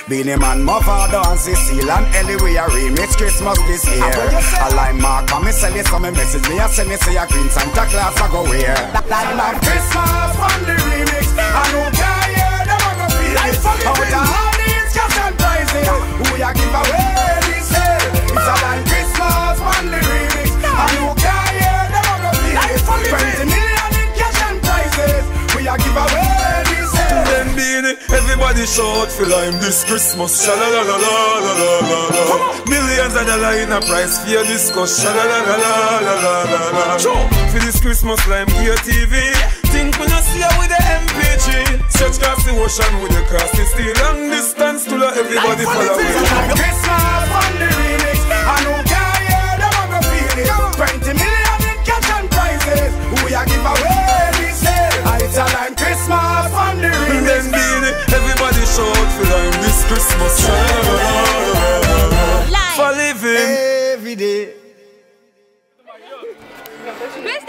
Beanie Man, Mavado and Cecile and Ellie, we a remix Christmas this year. I like Mark and me sell you some message. Me a send me say a green Santa Claus I go wear. Like Christmas on the remix. I don't care, them a go feel it. Out of all these cash and prizes, who ya give away this year? It's a like Christmas on the remix. I don't care, them a go feel it. 20 million in cash and prizes, we a give away this year. Then Beanie, everybody shout for lime this Christmas. Sha-la-la-la-la-la-la-la-la. Millions of dollars in a price for your discuss. Sha-la-la-la-la-la-la-la. For this Christmas lime gear TV. Think we not see her with the MP3. Stretch across the ocean with the cross. It's still long distance to let everybody follow me. Christmas on the remix. I don't care, them a go feel it. 20 million in cash and prizes, we a give away this year. It's a like Christmas on the remix. Then Beanie, everybody shout for lime this Christmas. For living every day.